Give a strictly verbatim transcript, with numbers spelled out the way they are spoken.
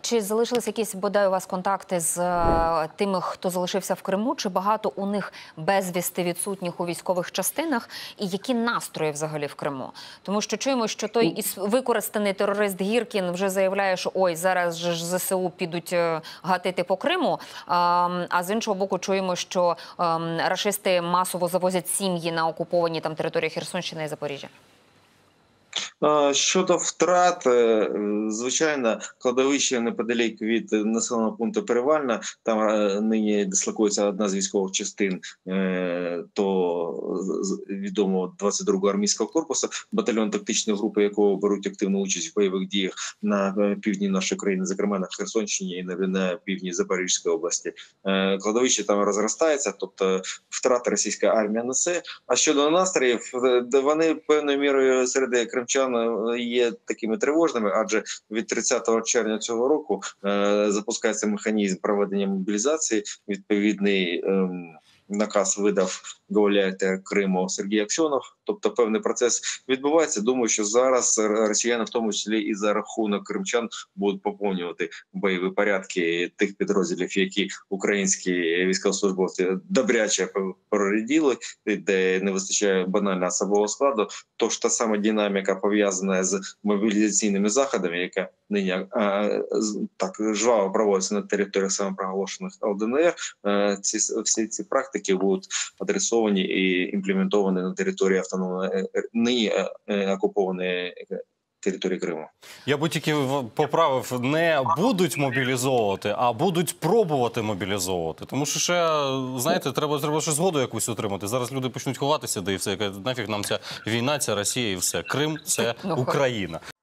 чи залишились якісь, бодай, у вас контакти з е, тими, хто залишився в Криму? Чи багато у них безвісти відсутніх у військових частинах? І які настрої взагалі в Криму? Тому що чуємо, що той із використаний терорист Гіркін вже заявляє, що ой, зараз же ж ЗСУ підуть е, гатити по Криму. А, а з іншого боку чуємо, що е, рашисти масово завозять сім'ї на окуповані там території Херсонщини і Запоріжжя. Щодо втрат, звичайно, кладовище неподалік від населеного пункту Перевальна, там нині дислокується одна з військових частин то відомого двадцять другого армійського корпусу, батальйон тактичної групи, якого беруть активну участь в бойових діях на півдні нашої країни, зокрема на Херсонщині і на півдні Запорізької області. Кладовище там розростається, тобто втрати російська армія несе. А щодо настроїв, вони певною мірою серед кримчан є такими тривожними, адже від тридцятого червня цього року е, запускається механізм проведення мобілізації. Відповідний е, наказ видав гауляйтер Криму Сергій Аксьонов. Тобто певний процес відбувається. Думаю, що зараз росіяни, в тому числі і за рахунок кримчан, будуть поповнювати бойові порядки тих підрозділів, які українські військовослужбовці добряче прорядили, де не вистачає банально особового складу. Тож та сама динаміка пов'язана з мобілізаційними заходами, яка нині а, так жваво проводиться на територіях самопроголошених Л Д Н Р. А, ці, всі ці практики будуть адресовані і імплементовані на території автономної нині окупованої території Криму. Я би тільки поправив, не будуть мобілізовувати, а будуть пробувати мобілізовувати. Тому що ще, знаєте, треба, треба ще згоду якусь отримати. Зараз люди почнуть ховатися, де і все. Нафіг нам ця війна, ця Росія і все. Крим – це Україна.